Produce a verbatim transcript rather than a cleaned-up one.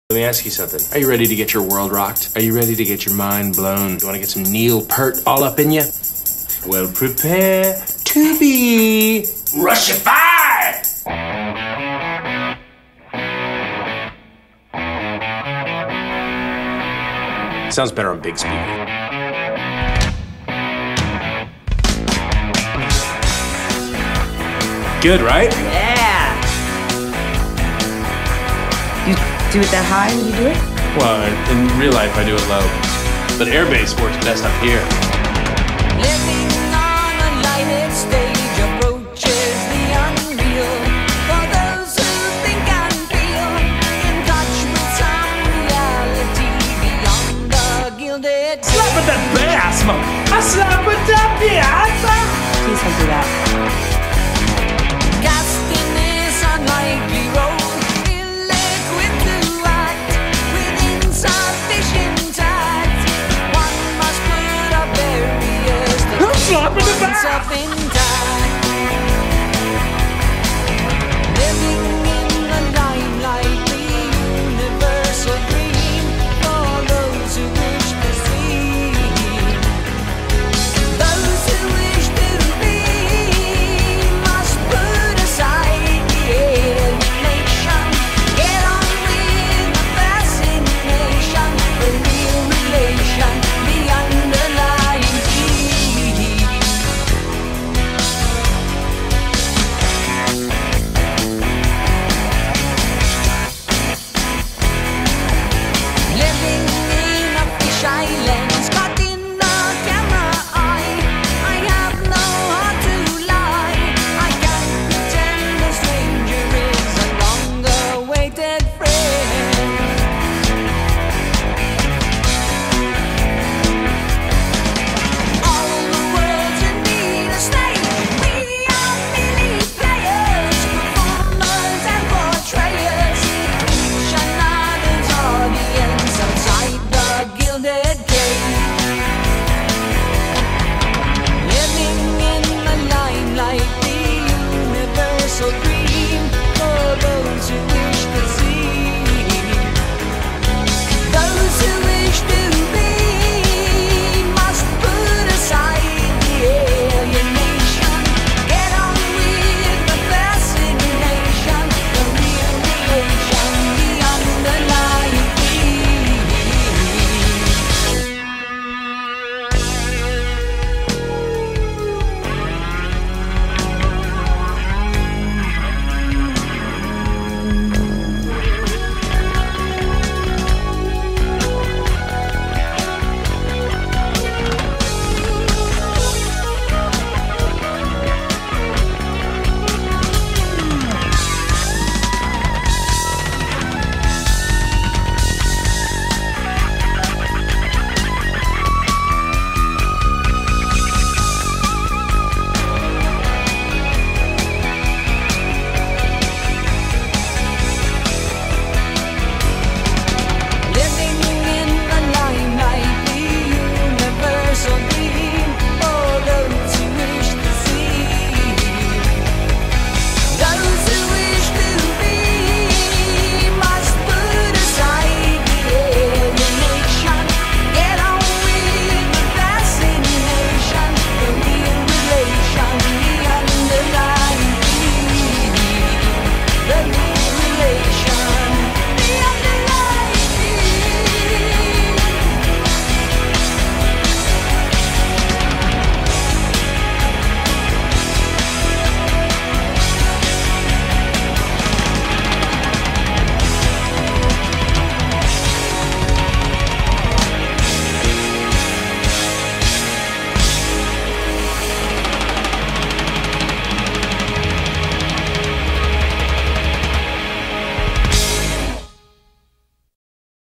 Let me ask you something. Are you ready to get your world rocked? Are you ready to get your mind blown? You want to get some Neil Peart all up in you? Well, prepare to be Russified! Sounds better on big speaker. Good, right? Yeah! You do it that high when you do it? Well, in real life, I do it low. But air bass works best up here. Living on a lighted stage approaches the unreal. For those who think and feel in touch with some reality beyond the gilded. Slap at that bass, man! I slap at that bass!